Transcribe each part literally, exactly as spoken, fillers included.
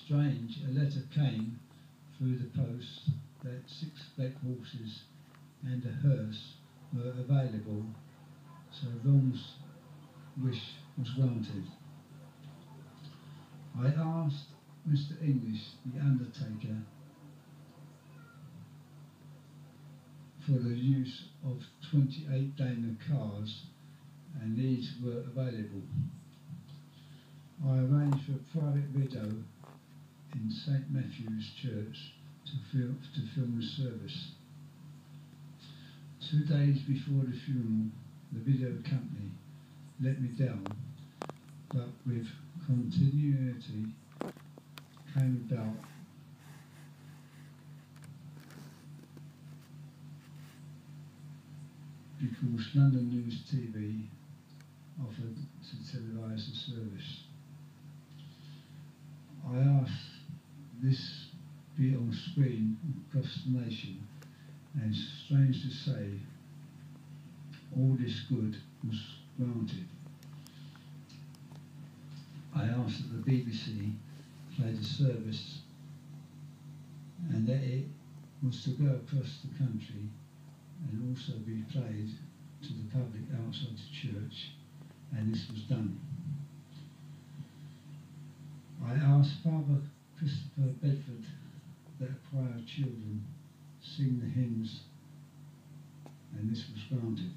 strange, a letter came through the post that six black horses and a hearse were available, so Ron's wish was granted. I asked Mister English, the undertaker, for the use of twenty-eight Daimler cars, and these were available. I arranged for a private widow in Saint Matthew's Church to film, to film the service. Two days before the funeral, the video company let me down, but with continuity came about because London News T V offered to televise the service. I asked this be on screen across the nation, and strange to say, all this good was granted. I asked that the B B C play the service and that it was to go across the country and also be played to the public outside the church, and this was done. I asked Father Christopher Bedford that a choir of children sing the hymns, and this was granted.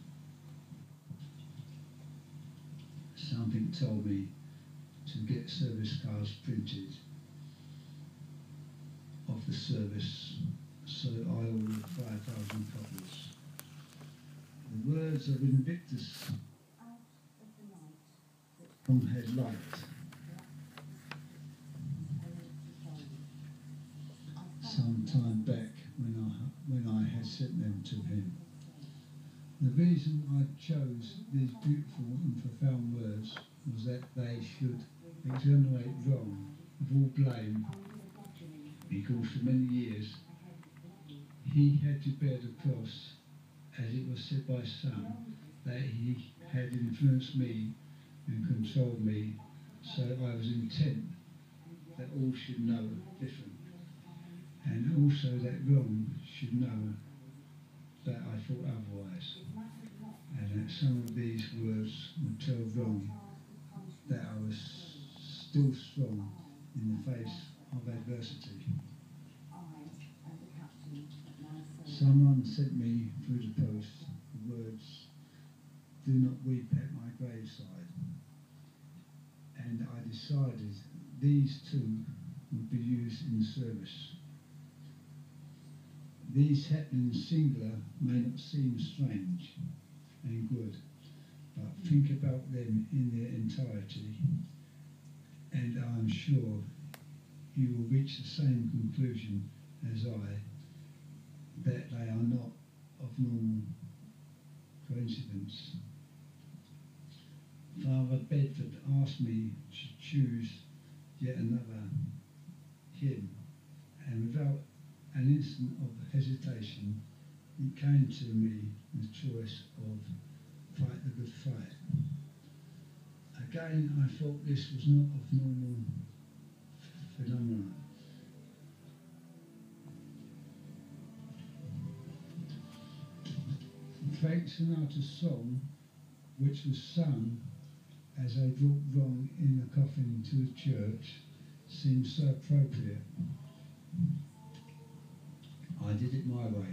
Something told me to get service cards printed of the service, so I ordered five thousand copies. The words of Invictus from had liked some time back when I, when I had sent them to him. The reason I chose these beautiful and profound words was that they should exonerate wrong of all blame, because for many years he had to bear the cross, as it was said by some, that he had influenced me and controlled me, so I was intent that all should know different, and also that wrong should know that I thought otherwise, and that some of these words would tell wrong that I was still strong in the face of adversity. Someone sent me through the post the words, "Do not weep at my graveside," and I decided these two would be used in service. These happenings singular may not seem strange and good, but think about them in their entirety, and I am sure you will reach the same conclusion as I, that they are not of normal coincidence. Father Bedford asked me to choose yet another hymn, and without an instant of hesitation, it came to me the choice of Fight the Good Fight. Again, I thought this was not of normal phenomena. Frank Sinatra's song, which was sung as they brought Ron in the coffin to the church, seemed so appropriate. I did it my way,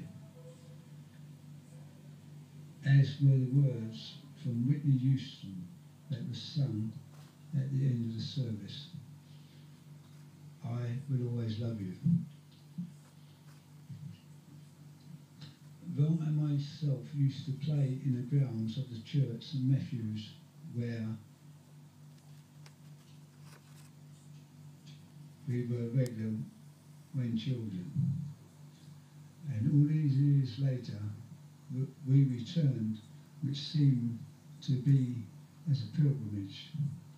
as were the words from Whitney Houston that was sung at the end of the service. I will always love you. Ron and myself used to play in the grounds of the church Saint Matthew's, where we were regular when children. And all these years later, we returned, which seemed to be as a pilgrimage.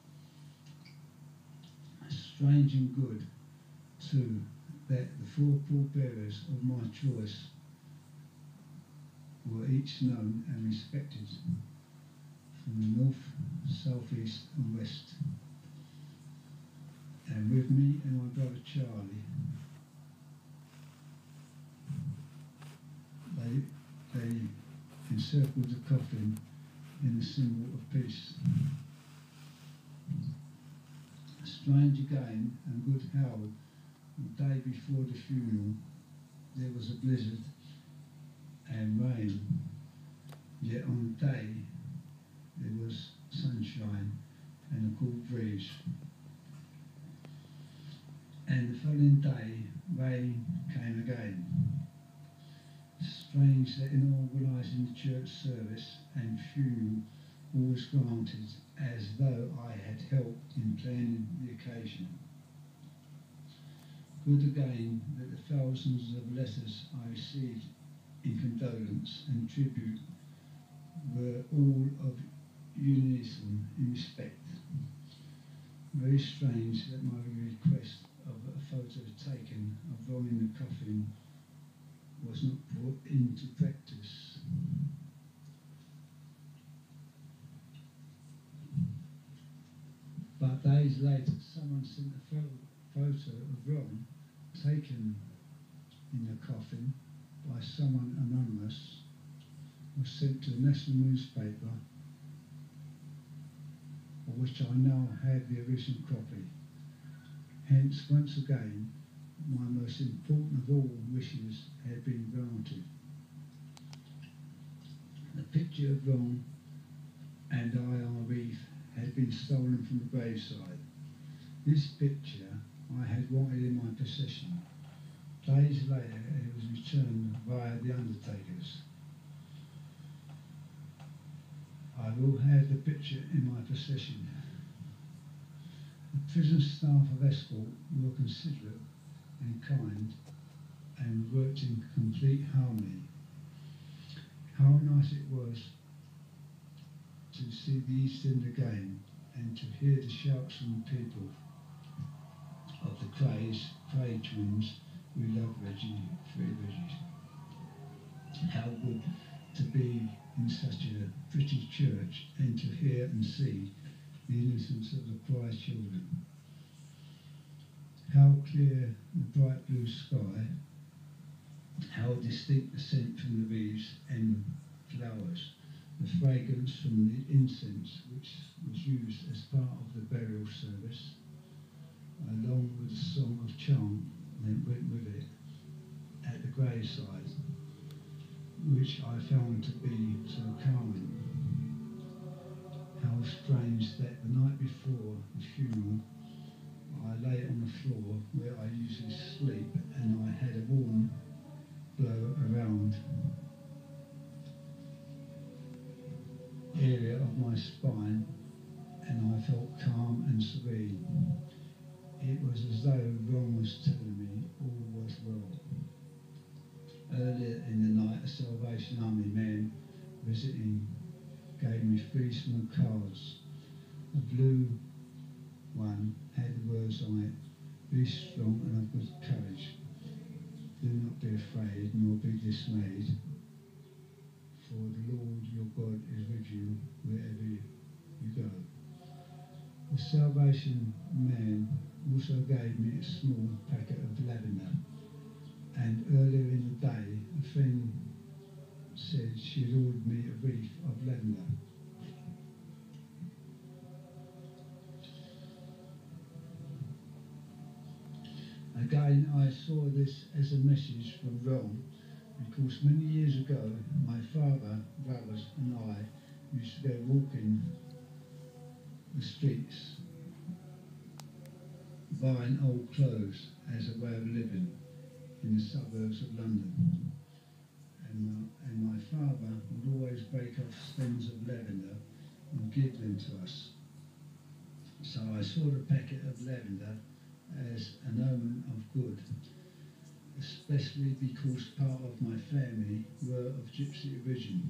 Strange and good, too, that the four pallbearers of my choice were each known and respected from the north, south, east and west. And with me and my brother Charlie, they, they encircled the coffin in a symbol of peace. Strange again, and good how, the day before the funeral, there was a blizzard and rain, yet on the day there was sunshine and a cool breeze. And the following day, rain came again. Strange that in organising the church service and funeral, all was granted as though I had helped in planning the occasion. Good again that the thousands of letters I received in condolence and tribute were all of unison in respect. Very strange that my request of a photo taken of Ron in the coffin was not brought into practice. But days later, someone sent a photo of Ron taken in the coffin by someone anonymous, was sent to a national newspaper, of which I now have the original copy. Hence, once again, my most important of all wishes had been granted. The picture of Ron and I on a wreath had been stolen from the graveside. This picture I had wanted in my possession. Days later, it was returned via the undertakers. I will have the picture in my possession. The prison staff of Escort were considerate and kind and worked in complete harmony. How nice it was to see the East End again and to hear the shouts from the people of the Krays, Kray twins. We love Reggie, free Reggie. How good to be in such a pretty church and to hear and see the innocence of the Christ children. How clear the bright blue sky, how distinct the scent from the leaves and flowers, the fragrance from the incense which was used as part of the burial service, along with the song of chant that went with it at the graveside, which I found to be so calming. How strange that the night before the funeral I lay on the floor where I usually sleep and I had a warm glow around area of my spine and I felt calm and serene. It was as though Ron was telling me all was well. Earlier in the night, a Salvation Army man visiting gave me three small cards. The blue one had the words on it, "Be strong and of good courage. Do not be afraid nor be dismayed, for the Lord your God is with you wherever you go." The Salvation man also gave me a small packet of lavender, and earlier in the day a friend said she had ordered me a wreath of lavender. Again, I saw this as a message from Ron, because many years ago my father, brothers and I used to go walking the streets buying old clothes as a way of living in the suburbs of London. And my, and my father would always break off stems of lavender and give them to us. So I saw the packet of lavender as an omen of good, especially because part of my family were of gypsy origin.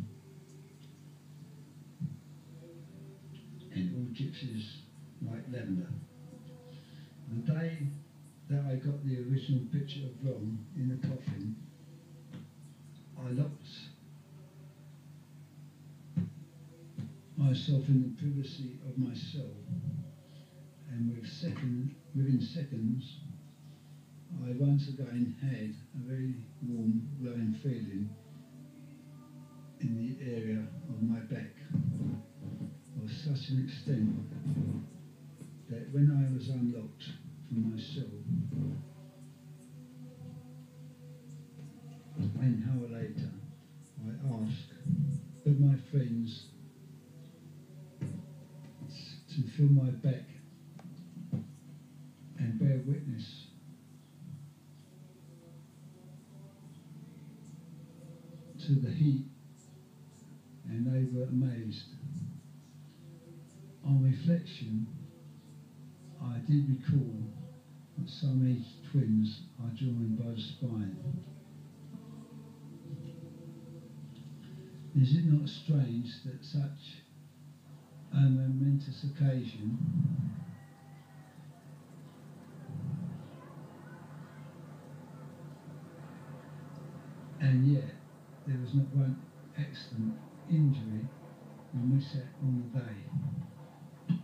And all gypsies like lavender. The day that I got the original picture of Ron in the coffin, I locked myself in the privacy of my cell and with second, within seconds, I once again had a very warm, glowing feeling in the area of my back, of such an extent that when I was unlocked from my cell, an hour later, I asked with my friends to feel my back and bear witness to the heat, and they were amazed. On reflection, I did recall that some aged twins are joined by the spine. Is it not strange that such a momentous occasion and yet there was not one accident, injury when we sat on the day?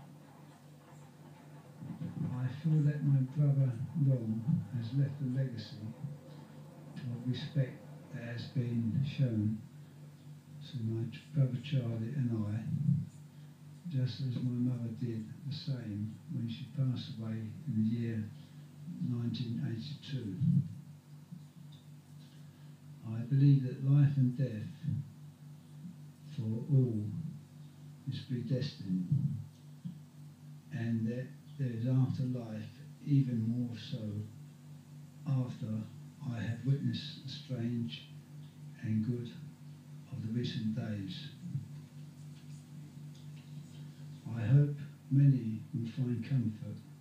I feel that my brother Ron has left a legacy of respect that has been shown to my brother Charlie and I, just as my mother did the same when she passed away in the year nineteen eighty-two. I believe that life and death for all is predestined, and that there is afterlife, even more so after I have witnessed the strange and good of the recent days. I hope many will find comfort